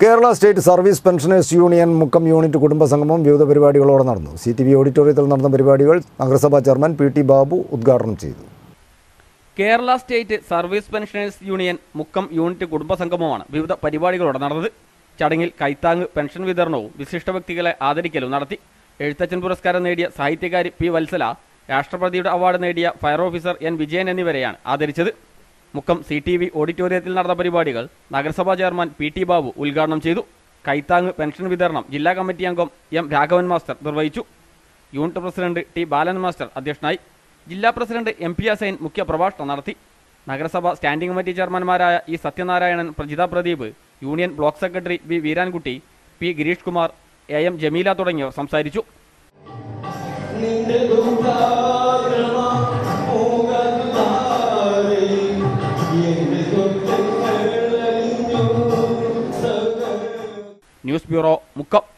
Kerala state service pensioners union Mukkam unit കുടുംബസംഗമം വിവിധ പരിപാടികളോടെ നടന്നു. CTV ഓഡിറ്റോറിയത്തിൽ നടന്ന പരിപാടികൾ നഗരസഭാ ചെയർമാൻ PT ബാബു ഉദ്ഘാടനം ചെയ്തു. Kerala state service pensioners union Mukkam unit കുടുംബസംഗമമാണ് വിവിധ പരിപാടികളോടെ നടന്നത്. ചടങ്ങിൽ കൈത്താങ് പെൻഷൻ വിതരണവും വിശിഷ്ട വ്യക്തികളെ ആദരിക്കലും നടത്തി. എഴുത്തച്ഛൻ പുരസ്കാരം നേടിയ സാഹിത്യകാരി P. വത്സല, രാഷ്ട്രപതിയുടെ അവാർഡ് നേടിയ ഫയർ ഓഫീസർ N. വിജയൻ എന്നിവരെയാണ് ആദരിച്ചത്. മുക്കം CTV ഓഡിറ്റോറിയത്തിൽ നടന്ന പരിപാടികൾ നഗരസഭാ ചെയർമാൻ PT ബാബു ഉദ്ഘാടനം ചെയ്തു. കൈത്താങ് പെൻഷൻ വിതരണം ജില്ലാ കമ്മിറ്റി അംഗം M. രാഘവൻ മാസ്റ്റർ നിർവഹിച്ചു. Unit president T. Balan master അധ്യക്ഷനായി. ജില്ലാ പ്രസിഡന്റ് MP ഹസൈൻ മുഖ്യ പ്രഭാഷണം നടത്തി. നഗരസഭ സ്റ്റാൻഡിംഗ് കമ്മിറ്റി ചെയർമാൻമാരായ E. Sathyanarayanan, Prajitha Pradeep, union block secretary V. Veerankutty, P. Girish Kumar, AM Jameela തുടങ്ങിയവർ സംസാരിച്ചു. News bureau, Mukkam.